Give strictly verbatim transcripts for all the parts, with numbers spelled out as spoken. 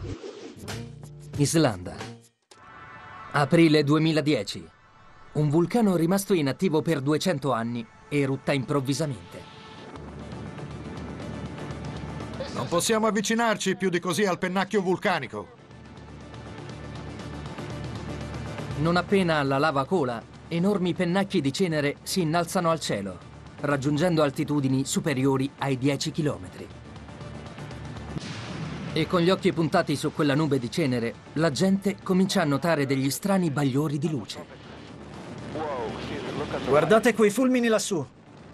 Islanda. Aprile duemiladieci. Un vulcano rimasto inattivo per duecento anni erutta improvvisamente. Non possiamo avvicinarci più di così al pennacchio vulcanico. Non appena la lava cola, enormi pennacchi di cenere si innalzano al cielo, raggiungendo altitudini superiori ai dieci chilometri. E con gli occhi puntati su quella nube di cenere, la gente comincia a notare degli strani bagliori di luce. Guardate quei fulmini lassù.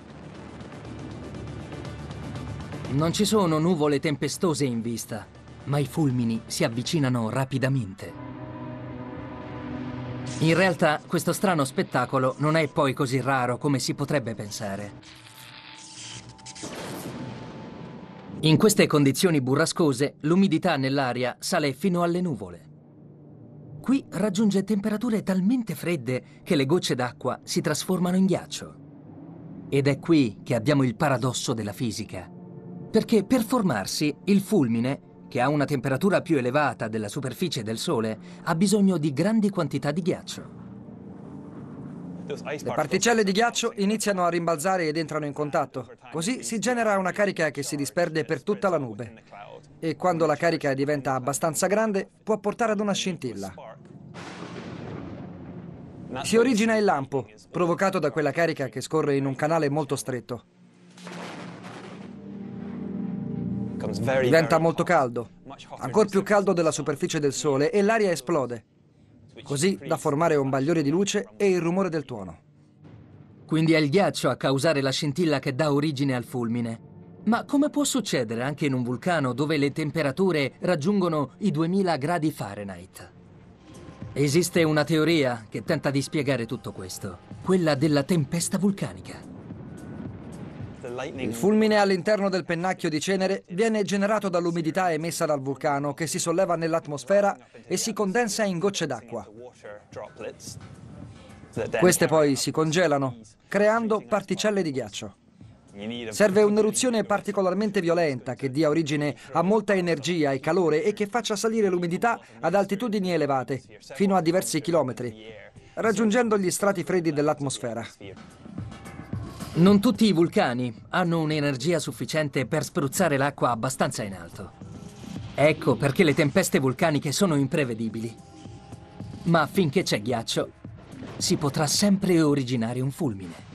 Non ci sono nuvole tempestose in vista, ma i fulmini si avvicinano rapidamente. In realtà, questo strano spettacolo non è poi così raro come si potrebbe pensare. In queste condizioni burrascose, l'umidità nell'aria sale fino alle nuvole. Qui raggiunge temperature talmente fredde che le gocce d'acqua si trasformano in ghiaccio. Ed è qui che abbiamo il paradosso della fisica. Perché per formarsi, il fulmine, che ha una temperatura più elevata della superficie del Sole, ha bisogno di grandi quantità di ghiaccio. Le particelle di ghiaccio iniziano a rimbalzare ed entrano in contatto. Così si genera una carica che si disperde per tutta la nube. E quando la carica diventa abbastanza grande, può portare ad una scintilla. Si origina il lampo, provocato da quella carica che scorre in un canale molto stretto. Diventa molto caldo, ancora più caldo della superficie del Sole, e l'aria esplode, così da formare un bagliore di luce e il rumore del tuono. Quindi è il ghiaccio a causare la scintilla che dà origine al fulmine. Ma come può succedere anche in un vulcano dove le temperature raggiungono i duemila gradi Fahrenheit? Esiste una teoria che tenta di spiegare tutto questo, quella della tempesta vulcanica. Il fulmine all'interno del pennacchio di cenere viene generato dall'umidità emessa dal vulcano che si solleva nell'atmosfera e si condensa in gocce d'acqua. Queste poi si congelano, creando particelle di ghiaccio. Serve un'eruzione particolarmente violenta che dia origine a molta energia e calore e che faccia salire l'umidità ad altitudini elevate, fino a diversi chilometri, raggiungendo gli strati freddi dell'atmosfera. Non tutti i vulcani hanno un'energia sufficiente per spruzzare l'acqua abbastanza in alto. Ecco perché le tempeste vulcaniche sono imprevedibili. Ma finché c'è ghiaccio, si potrà sempre originare un fulmine.